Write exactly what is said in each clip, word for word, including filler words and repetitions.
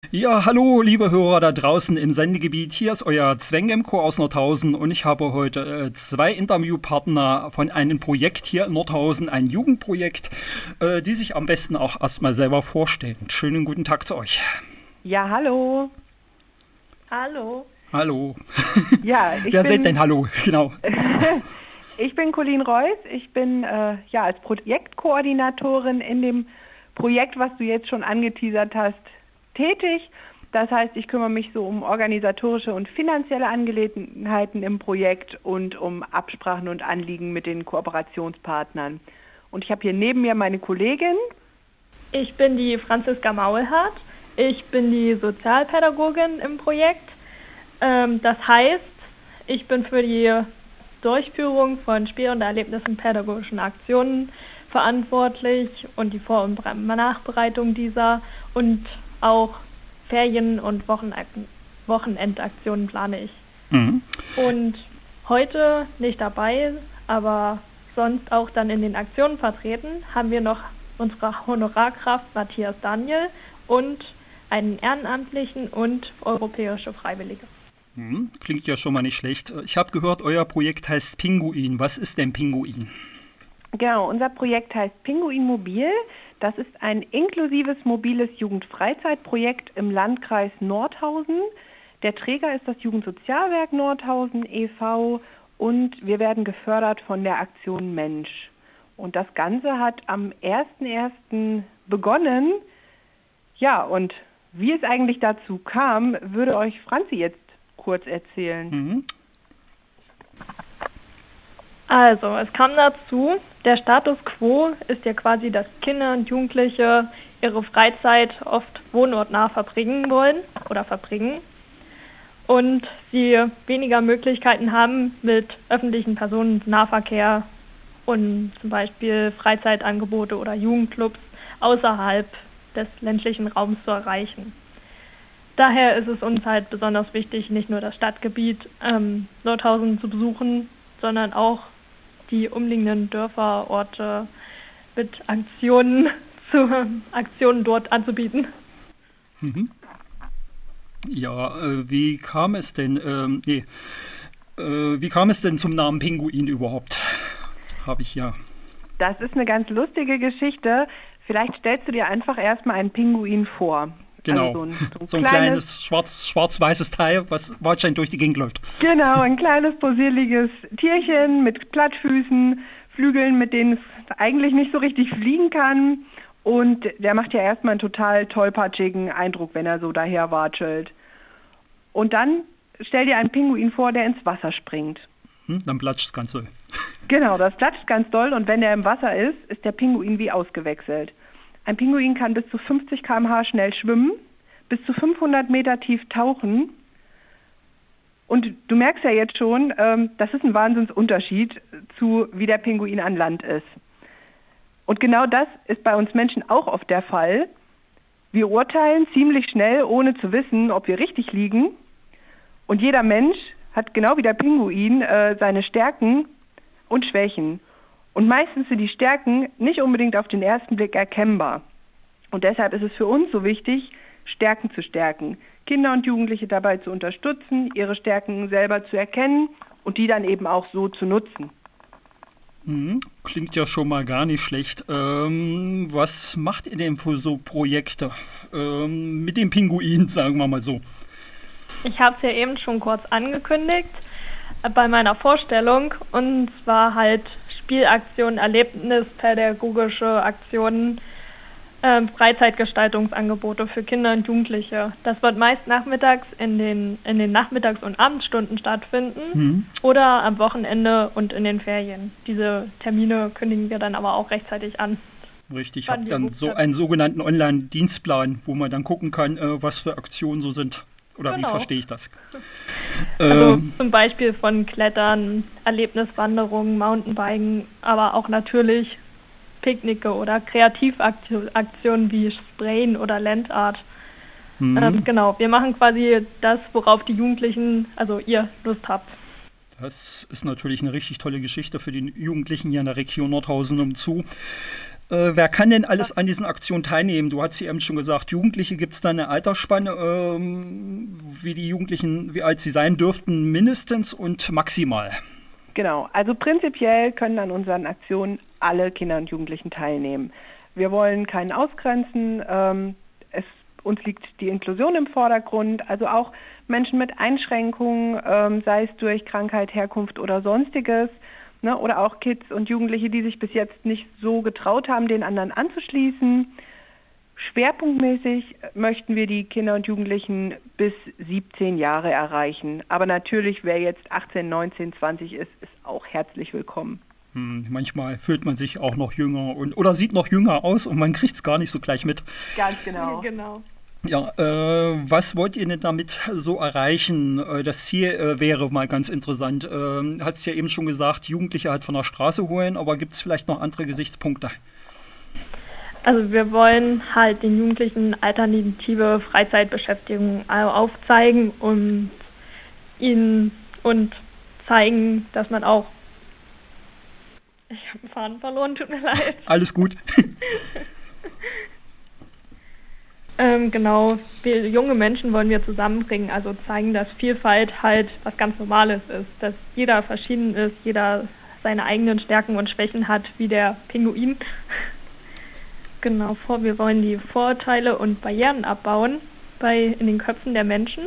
Ja, hallo, liebe Hörer da draußen im Sendegebiet. Hier ist euer Zwengem-Chor aus Nordhausen und ich habe heute äh, zwei Interviewpartner von einem Projekt hier in Nordhausen, ein Jugendprojekt, äh, die sich am besten auch erstmal selber vorstellen. Schönen guten Tag zu euch. Ja, hallo. Hallo. Hallo. Ja, ich Wer bin, seid denn Hallo? Genau. Ich bin Colleen Reuss. Ich bin äh, ja als Projektkoordinatorin in dem Projekt, was du jetzt schon angeteasert hast, tätig. Das heißt, ich kümmere mich so um organisatorische und finanzielle Angelegenheiten im Projekt und um Absprachen und Anliegen mit den Kooperationspartnern. Und ich habe hier neben mir meine Kollegin. Ich bin die Franziska Maulhardt. Ich bin die Sozialpädagogin im Projekt. Ähm, das heißt, ich bin für die Durchführung von Spiel- und Erlebnissen pädagogischen Aktionen verantwortlich und die Vor- und Nachbereitung dieser und auch Ferien- und Wochenakt Wochenendaktionen plane ich. Mhm. Und heute nicht dabei, aber sonst auch dann in den Aktionen vertreten, haben wir noch unsere Honorarkraft Matthias Daniel und einen Ehrenamtlichen und europäische Freiwillige. Mhm. Klingt ja schon mal nicht schlecht. Ich habe gehört, euer Projekt heißt Pinguin. Was ist denn Pinguin? Genau, unser Projekt heißt Pinguin Mobil. Das ist ein inklusives mobiles Jugendfreizeitprojekt im Landkreis Nordhausen. Der Träger ist das Jugendsozialwerk Nordhausen e V und wir werden gefördert von der Aktion Mensch. Und das Ganze hat am ersten ersten begonnen. Ja, und wie es eigentlich dazu kam, würde euch Franzi jetzt kurz erzählen. Mhm. Also, es kam dazu, der Status quo ist ja quasi, dass Kinder und Jugendliche ihre Freizeit oft wohnortnah verbringen wollen oder verbringen und sie weniger Möglichkeiten haben, mit öffentlichen Personennahverkehr und zum Beispiel Freizeitangebote oder Jugendclubs außerhalb des ländlichen Raums zu erreichen. Daher ist es uns halt besonders wichtig, nicht nur das Stadtgebiet ähm, Nordhausen zu besuchen, sondern auch die umliegenden Dörfer, Orte mit Aktionen, zu, Aktionen dort anzubieten. Mhm. Ja, äh, wie kam es denn, ähm, nee, äh, wie kam es denn zum Namen Pinguin überhaupt? Habe ich ja. Das ist eine ganz lustige Geschichte. Vielleicht stellst du dir einfach erstmal einen Pinguin vor. Genau, also so ein, so ein, so ein kleines, kleines schwarz, schwarz-weißes Teil, was wahrscheinlich durch die Gegend läuft. Genau, ein kleines possierliches Tierchen mit Plattfüßen, Flügeln, mit denen es eigentlich nicht so richtig fliegen kann. Und der macht ja erstmal einen total tollpatschigen Eindruck, wenn er so daher watschelt. Und dann stell dir einen Pinguin vor, der ins Wasser springt. Hm, dann platscht es ganz doll. Genau, das platscht ganz doll und wenn der im Wasser ist, ist der Pinguin wie ausgewechselt. Ein Pinguin kann bis zu fünfzig Kilometer pro Stunde schnell schwimmen, bis zu fünfhundert Meter tief tauchen. Und du merkst ja jetzt schon, ähm, das ist ein Wahnsinnsunterschied zu, wie der Pinguin an Land ist. Und genau das ist bei uns Menschen auch oft der Fall. Wir urteilen ziemlich schnell, ohne zu wissen, ob wir richtig liegen. Und jeder Mensch hat genau wie der Pinguin äh, seine Stärken und Schwächen. Und meistens sind die Stärken nicht unbedingt auf den ersten Blick erkennbar. Und deshalb ist es für uns so wichtig, Stärken zu stärken, Kinder und Jugendliche dabei zu unterstützen, ihre Stärken selber zu erkennen und die dann eben auch so zu nutzen. Mhm, klingt ja schon mal gar nicht schlecht. Ähm, was macht ihr denn für so Projekte ähm, mit dem Pinguin, sagen wir mal so? Ich habe es ja eben schon kurz angekündigt bei meiner Vorstellung, und zwar halt Spielaktionen, erlebnispädagogische Aktionen, äh, Freizeitgestaltungsangebote für Kinder und Jugendliche. Das wird meist nachmittags in den, in den Nachmittags- und Abendstunden stattfinden mhm. oder am Wochenende und in den Ferien. Diese Termine kündigen wir dann aber auch rechtzeitig an. Richtig, ich habe dann so einen sogenannten Online-Dienstplan, wo man dann gucken kann, äh, was für Aktionen so sind. Oder genau. Wie verstehe ich das? Also ähm, zum Beispiel von Klettern, Erlebniswanderungen, Mountainbiken, aber auch natürlich Picknicke oder Kreativaktionen wie Sprayen oder Landart. Mhm. Ähm, genau, wir machen quasi das, worauf die Jugendlichen, also ihr, Lust habt. Das ist natürlich eine richtig tolle Geschichte für die Jugendlichen hier in der Region Nordhausen umzu. Äh, wer kann denn alles an diesen Aktionen teilnehmen? Du hast ja eben schon gesagt, Jugendliche, gibt es da eine Altersspanne, ähm, wie die Jugendlichen, wie alt sie sein dürften, mindestens und maximal? Genau, also prinzipiell können an unseren Aktionen alle Kinder und Jugendlichen teilnehmen. Wir wollen keinen ausgrenzen, ähm, es, uns liegt die Inklusion im Vordergrund, also auch Menschen mit Einschränkungen, ähm, sei es durch Krankheit, Herkunft oder sonstiges, ne, oder auch Kids und Jugendliche, die sich bis jetzt nicht so getraut haben, den anderen anzuschließen. Schwerpunktmäßig möchten wir die Kinder und Jugendlichen bis siebzehn Jahre erreichen. Aber natürlich, wer jetzt achtzehn, neunzehn, zwanzig ist, ist auch herzlich willkommen. Hm, manchmal fühlt man sich auch noch jünger und oder sieht noch jünger aus und man kriegt es gar nicht so gleich mit. Ganz genau. Genau. Ja, äh, was wollt ihr denn damit so erreichen? Äh, das Ziel äh, wäre mal ganz interessant. Äh, hat es ja eben schon gesagt, Jugendliche halt von der Straße holen, aber gibt es vielleicht noch andere Gesichtspunkte? Also wir wollen halt den Jugendlichen alternative Freizeitbeschäftigung aufzeigen und ihnen und zeigen, dass man auch... Ich habe den Faden verloren, tut mir leid. Alles gut. ähm, genau, wir junge Menschen wollen wir zusammenbringen, also zeigen, dass Vielfalt halt was ganz Normales ist, dass jeder verschieden ist, jeder seine eigenen Stärken und Schwächen hat, wie der Pinguin. Genau, vor, wir wollen die Vorurteile und Barrieren abbauen bei, in den Köpfen der Menschen.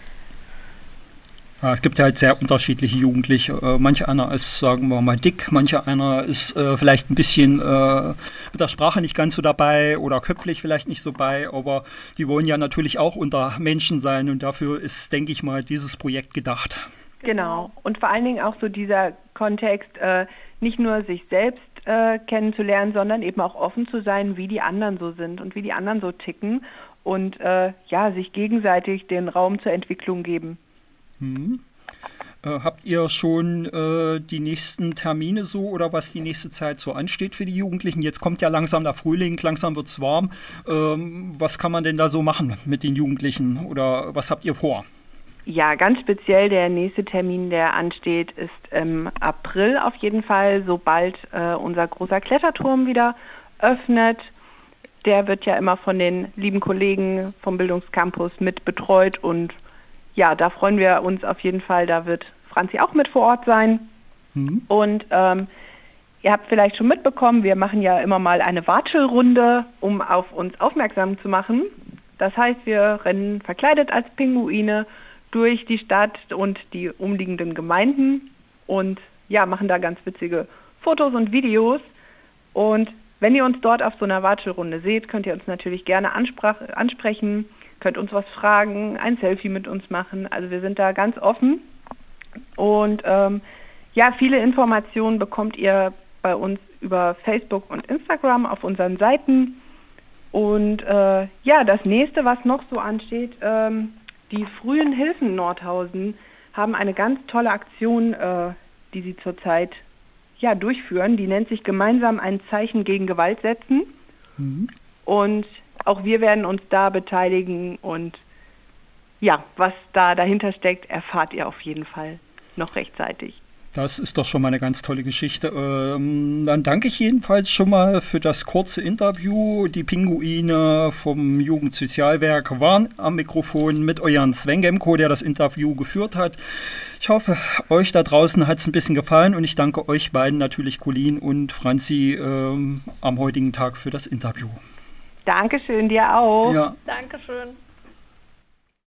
Ja, es gibt ja halt sehr unterschiedliche Jugendliche. Äh, manch einer ist, sagen wir mal, dick, manch einer ist äh, vielleicht ein bisschen äh, mit der Sprache nicht ganz so dabei oder köpflich vielleicht nicht so bei, aber die wollen ja natürlich auch unter Menschen sein und dafür ist, denke ich mal, dieses Projekt gedacht. Genau, und vor allen Dingen auch so dieser Kontext, äh, nicht nur sich selbst äh, kennenzulernen, sondern eben auch offen zu sein, wie die anderen so sind und wie die anderen so ticken und äh, ja, sich gegenseitig den Raum zur Entwicklung geben. Hm. Äh, habt ihr schon äh, die nächsten Termine so oder was die nächste Zeit so ansteht für die Jugendlichen? Jetzt kommt ja langsam der Frühling, langsam wird es warm. Ähm, was kann man denn da so machen mit den Jugendlichen oder was habt ihr vor? Ja, ganz speziell der nächste Termin, der ansteht, ist im April auf jeden Fall, sobald äh, unser großer Kletterturm wieder öffnet. Der wird ja immer von den lieben Kollegen vom Bildungscampus mit betreut und ja, da freuen wir uns auf jeden Fall, da wird Franzi auch mit vor Ort sein. Mhm. Und ähm, ihr habt vielleicht schon mitbekommen, wir machen ja immer mal eine Watschelrunde, um auf uns aufmerksam zu machen. Das heißt, wir rennen verkleidet als Pinguine durch die Stadt und die umliegenden Gemeinden und ja, machen da ganz witzige Fotos und Videos. Und wenn ihr uns dort auf so einer Watschelrunde seht, könnt ihr uns natürlich gerne ansprach- ansprechen, könnt uns was fragen, ein Selfie mit uns machen. Also wir sind da ganz offen. Und ähm, ja, viele Informationen bekommt ihr bei uns über Facebook und Instagram auf unseren Seiten. Und äh, ja, das nächste, was noch so ansteht, ähm, die Frühen Hilfen Nordhausen haben eine ganz tolle Aktion, äh, die sie zurzeit ja, durchführen. Die nennt sich gemeinsam ein Zeichen gegen Gewalt setzen. Mhm. Und auch wir werden uns da beteiligen und ja, was da dahinter steckt, erfahrt ihr auf jeden Fall noch rechtzeitig. Das ist doch schon mal eine ganz tolle Geschichte. Ähm, dann danke ich jedenfalls schon mal für das kurze Interview. Die Pinguine vom Jugendsozialwerk waren am Mikrofon mit euren Sven Gemko, der das Interview geführt hat. Ich hoffe, euch da draußen hat es ein bisschen gefallen und ich danke euch beiden natürlich, Colin und Franzi, ähm, am heutigen Tag für das Interview. Dankeschön, dir auch. Ja. Dankeschön.